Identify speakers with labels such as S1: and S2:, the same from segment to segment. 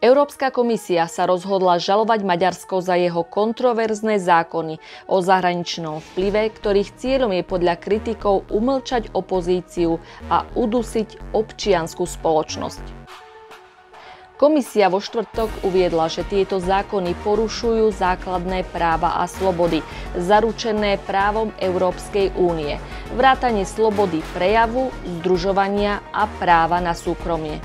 S1: Európska komisia sa rozhodla žalovať Maďarsko za jeho kontroverzné zákony o zahraničnom vplyve, ktorých cieľom je podľa kritikov umlčať opozíciu a udusiť občiansku spoločnosť. Komisia vo štvrtok uviedla, že tieto zákony porušujú základné práva a slobody, zaručené právom Európskej únie, vrátane slobody prejavu, združovania a práva na súkromie.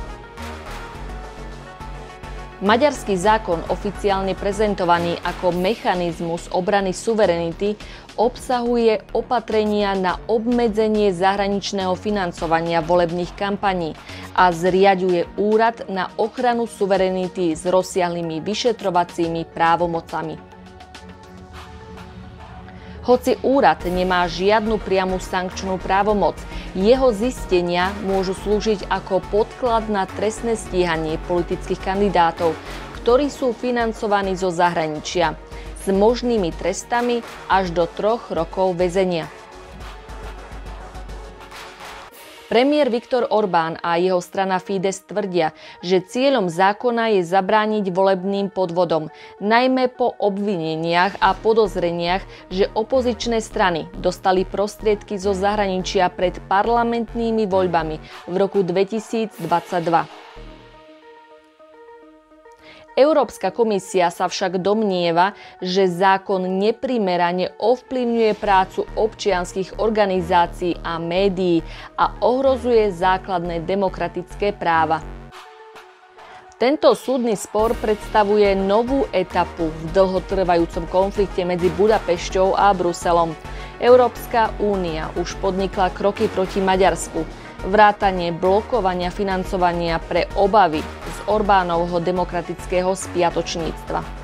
S1: Maďarský zákon, oficiálne prezentovaný ako mechanizmus obrany suverenity, obsahuje opatrenia na obmedzenie zahraničného financovania volebných kampaní a zriaďuje úrad na ochranu suverenity s rozsiahlymi vyšetrovacími právomocami. Hoci úrad nemá žiadnu priamu sankčnú právomoc, jeho zistenia môžu slúžiť ako podklad na trestné stíhanie politických kandidátov, ktorí sú financovaní zo zahraničia, s možnými trestami až do 3 rokov väzenia. Premiér Viktor Orbán a jeho strana Fidesz tvrdia, že cieľom zákona je zabrániť volebným podvodom, najmä po obvineniach a podozreniach, že opozičné strany dostali prostriedky zo zahraničia pred parlamentnými voľbami v roku 2022. Európska komisia sa však domnieva, že zákon neprimerane ovplyvňuje prácu občianskych organizácií a médií a ohrozuje základné demokratické práva. Tento súdny spor predstavuje novú etapu v dlhotrvajúcom konflikte medzi Budapešťou a Bruselom. Európska únia už podnikla kroky proti Maďarsku, vrátane blokovania financovania pre obavy z Orbánovho demokratického spiatočníctva.